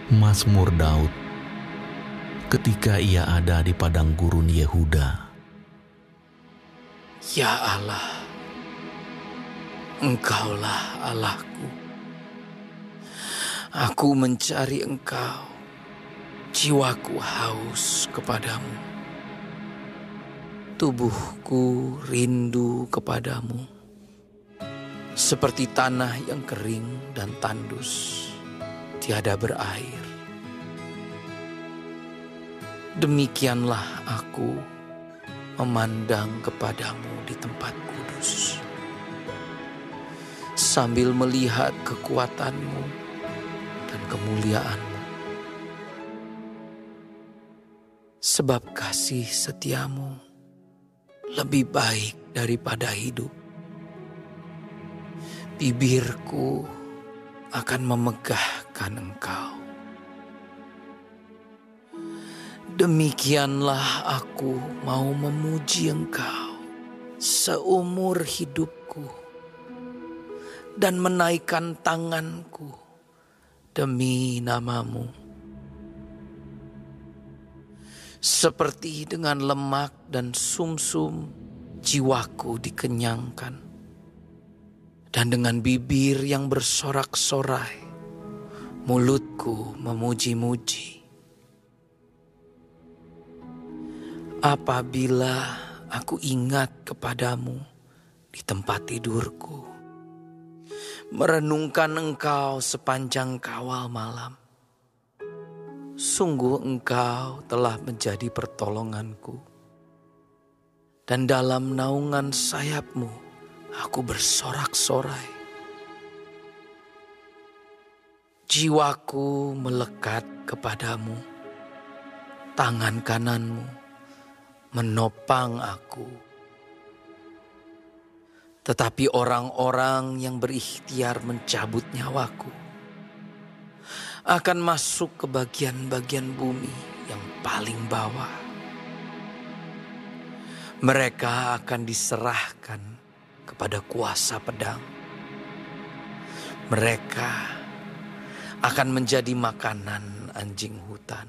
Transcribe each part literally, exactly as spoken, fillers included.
Mazmur Daud ketika ia ada di padang gurun Yehuda. Ya Allah, Engkaulah Allahku. Aku mencari Engkau, jiwaku haus kepadamu. Tubuhku rindu kepadamu, seperti tanah yang kering dan tandus, tiada berair. Demikianlah aku memandang kepadamu di tempat kudus, sambil melihat kekuatanmu dan kemuliaanmu. Sebab kasih setiamu lebih baik daripada hidup. Bibirku akan memegahkan Engkau. Demikianlah aku mau memuji Engkau seumur hidupku dan menaikkan tanganku demi namamu. Seperti dengan lemak dan sumsum jiwaku dikenyangkan, dan dengan bibir yang bersorak-sorai mulutku memuji-muji. Apabila aku ingat kepadamu di tempat tidurku, merenungkan Engkau sepanjang kawal malam, sungguh Engkau telah menjadi pertolonganku, dan dalam naungan sayap-Mu aku bersorak-sorai. Jiwaku melekat kepadamu, tangan kanan-Mu menopang aku. Tetapi orang-orang yang berikhtiar mencabut nyawaku akan masuk ke bagian-bagian bumi yang paling bawah. Mereka akan diserahkan kepada kuasa pedang. Mereka akan menjadi makanan anjing hutan.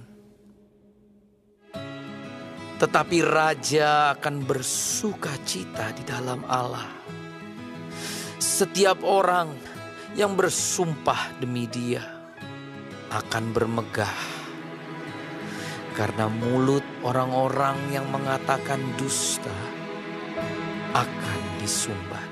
Tetapi raja akan bersuka cita di dalam Allah. Setiap orang yang bersumpah demi Dia akan bermegah, karena mulut orang-orang yang mengatakan dusta akan disumbat.